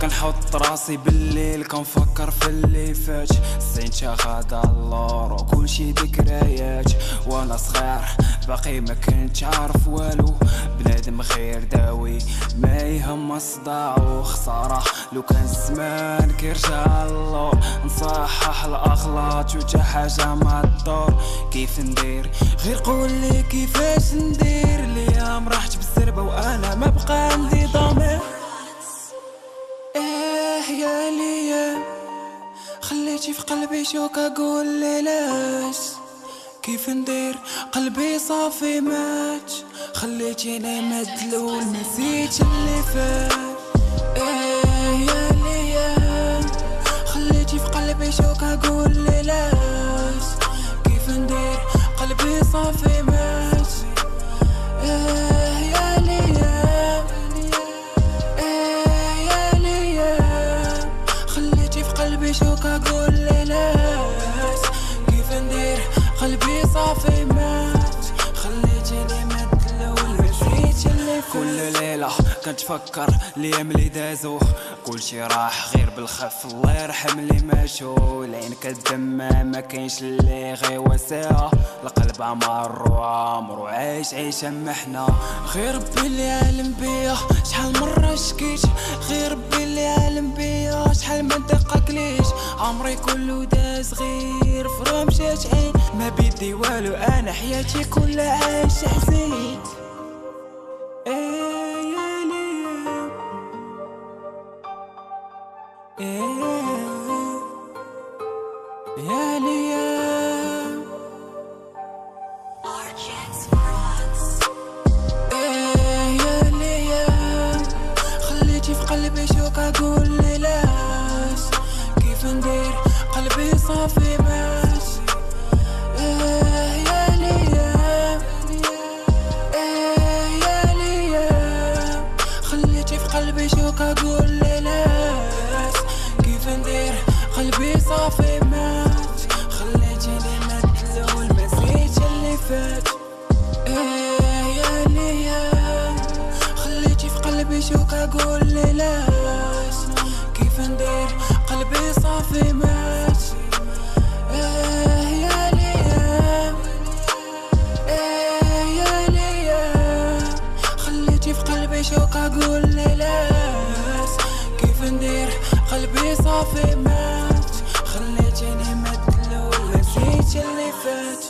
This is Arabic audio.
كنحط راسي بالليل كنفكر في اللي فات. السنين شاخدة اللور وكلشي ذكريات. وانا صغير باقي ما كنت عارف والو، بنادم غير داوي ما يهم صداع وخسارة. لو كان الزمان كيرجع اللور نصحح الاغلاط وتا حاجة ما تدور. كيف ندير غير قولي كيفاش ندير، ليام راحت بالزربة وانا ما بقى عندي ضمير. يا ليام خليتي في قلبي شوكة قولي لاش. كيف ندير قلبي صافي مات، خليتيني مدلول نسيت اللي فات. يا ليام خليتي في قلبي شوكة قولي لاش. كيف ندير قلبي صافي مات. يا ليام يا ليام خليتي في قلبي شوكة قولي لاش. كيف ندير قلبي صافي مات، خليتيني مدلول نسيت اللي فات. كل ليلة كنتفكر ليام اللي دازو، كلشي راح غير بالخف الله يرحم اللي ماشو. العين كتدمع ما كاينش اللي غير وساعة، القلب عمر وعايش عيشة محنة. غير ربي اللي عالم بيا شحال مرة شكيت، غير ربي اللي عالم بيا شحال ما دققليش. عمري كله داز غير فرا مشات عين، ما بيدي والو انا حياتي كلها عايشة حزين. يا ليام يا ليام خليتي في قلبي شوكة قولي لاش. كيف ندير قلبي صافي مات. يا ليام يا ليام خليتي في قلبي شوكة قولي لاش. كيف ندير قلبي صافي مات، خليتيني مدلول نسيت اللي فات. يا ليام خليتي في قلبي شوكة قولي لاش. كيف ندير قلبي صافي مات. يا ليام يا ليام خليتي في قلبي شوكة قولي لاش. كيف ندير قلبي صافي مات، خليتيني مدلول نسيت اللي فات.